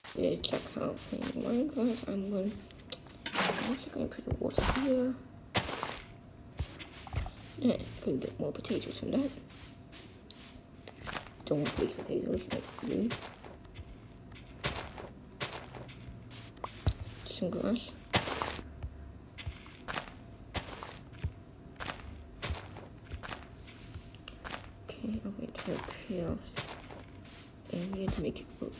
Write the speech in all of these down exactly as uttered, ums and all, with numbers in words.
Yeah, check out playing Minecraft. I'm going. I'm actually going to put the water here. Yeah, I can get more potatoes from that. Don't waste potatoes like you. Some grass. Okay, I'm going to clear off area to make it work.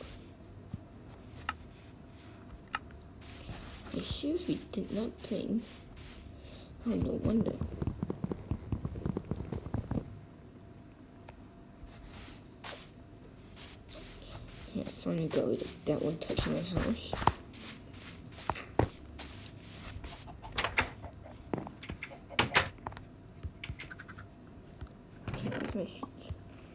I seriously did not think. Oh, no wonder. Yeah, finally got rid of that one touching my house. Okay, where's my seeds?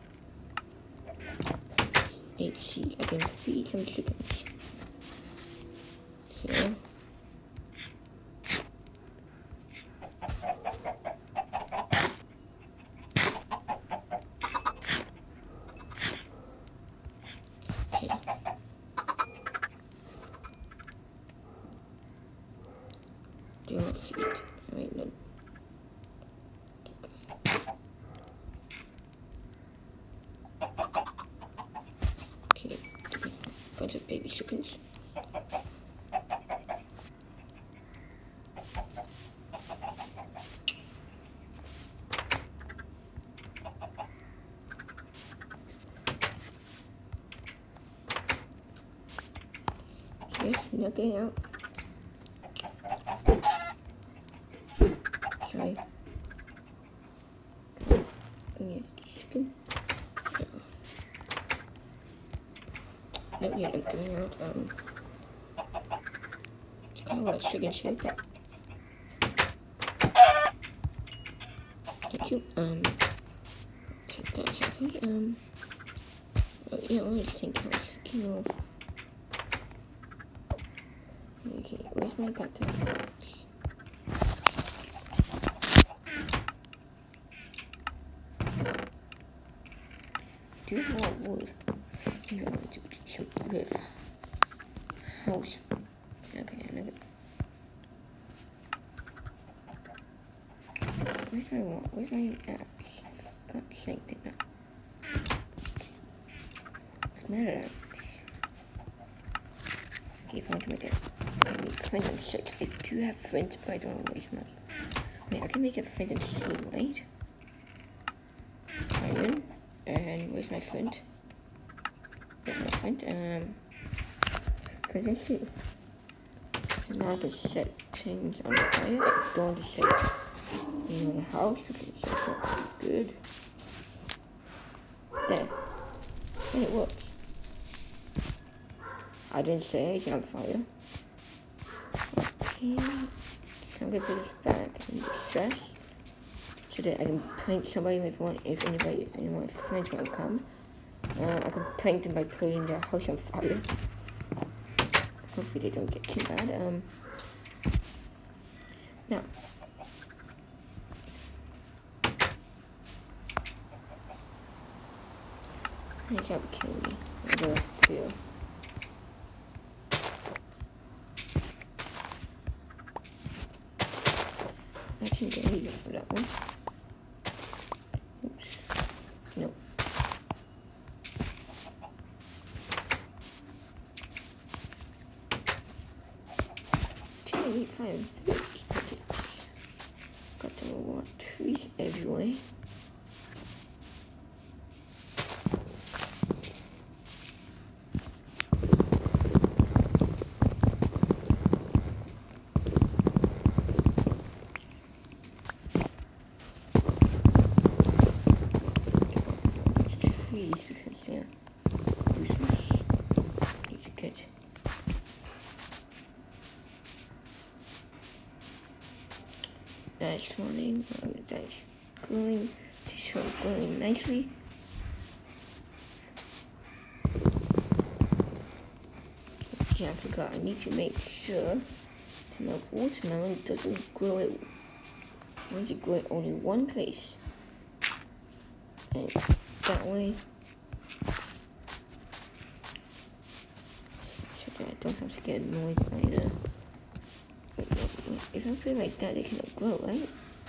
Eight seeds. I can feed some chickens. Here. Okay. Do not feed. Wait, no. Okay. Bunch of baby chickens. Yes, nothing out. Sorry. Yes, chicken. No. Not yet, I'm going out. Um, it's kind of like chicken shape. Thank you. Um, take that happy. Um, oh, yeah, I always think I was thinking of. Okay, where's my butter? Do you have more wood? You know what to do something with. House. Okay, I'm gonna. Where's my what? Where's my axe? I forgot something now. What's my axe? Okay, if I want to make it. I need flint and shit. I do have flint, but I don't want to waste much. Wait, I can make a flint and steel, right? Iron. And where's my flint? Where's my flint? Um, flint and steel. So now I can set things on fire. I don't want to set in my house because it's not good. There. And it works. I didn't say it's on fire. Okay. So I'm gonna put this back in the chest so that I can prank somebody if one if anybody any of my friends want to come. Uh, I can prank them by putting their house on fire. Hopefully they don't get too bad. Um now I try to kill me. I'm gonna feel. I can get heater for that one. Oops. Nope. Tiny fire. Got it. Got the lot trees everywhere. Because they're useless. Need to get that's running, that's growing, this one growing nicely. Yeah, I forgot, I need to make sure that my watermelon doesn't grow it, I want to grow it only one place. And that way, so don't have to get annoyed by the... Wait, wait, wait. If I put it like that, it cannot grow, right?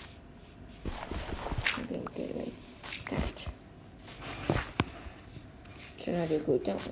Okay, get like that. So now they go that way.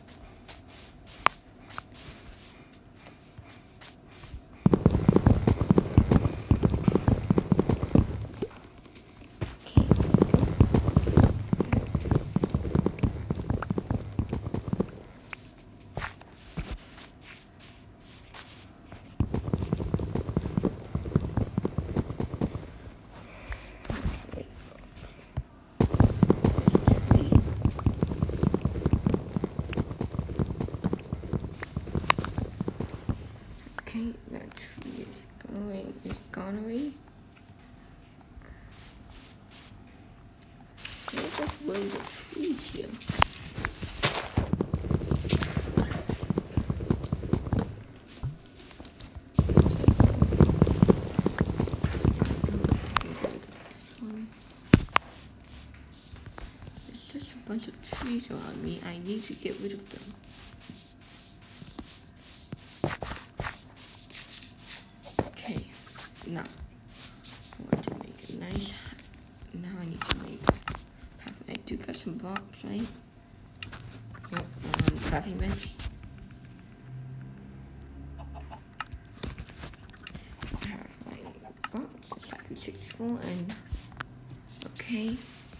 Okay, that tree is going, is gone away. Let's just roll the trees here. There's just a bunch of trees around me. I need to get rid of them. Now, I want to make a nice, now I need to make pathway. I do got some blocks, right? Yep, um, crafting bench. I have my blocks, it's like sixty-four, and, okay.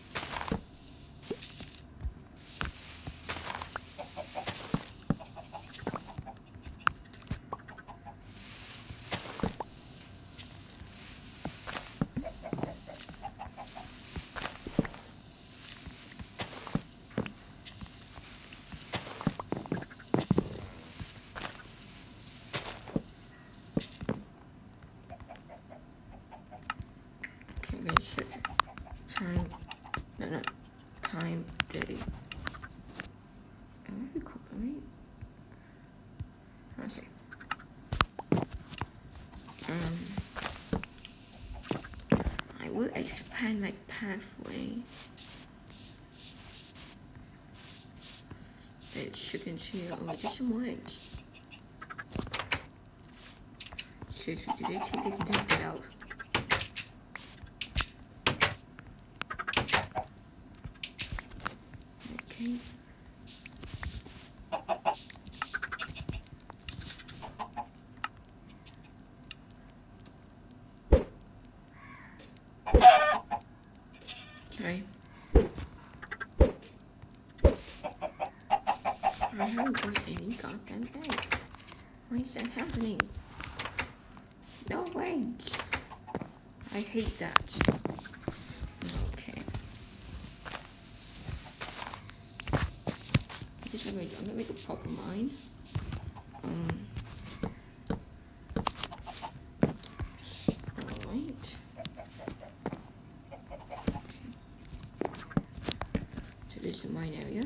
Time, no, no, time, day. Am I recording? Okay. Um, I will expand my pathway. As you can see, oh, just some wedge. Seriously, do they think they can take that out? Okay. Sorry. I haven't got any goddamn egg. Why is that happening? No way. I hate that. Okay. This is what I'm gonna make a proper mine. Um. Alright. So this is the mine area.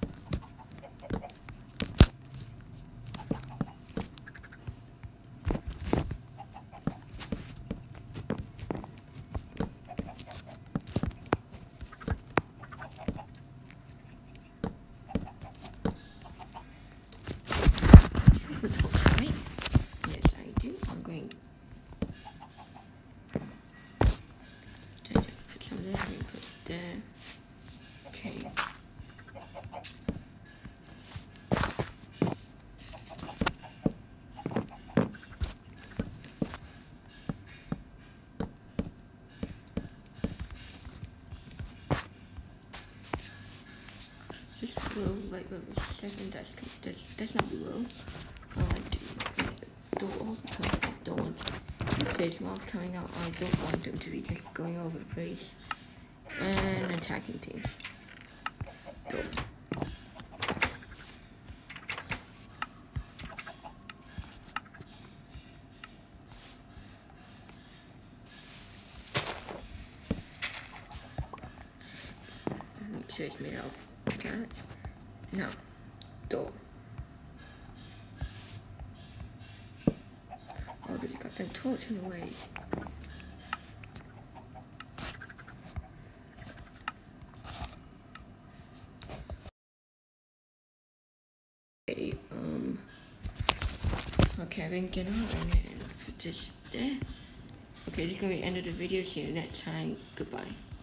Well, wait, wait, wait, second, that's, that's, that's not below. All I do is door, because I don't want, if there's mobs coming out, I don't want them to be just going over the place and attacking things. Door. Make sure it's made of carrots. No. Door. Oh, they got that torch in the way. Okay, um, Okay, I'm going to get out and put this there. Okay, this is going to be the end of the video. See you next time. Goodbye.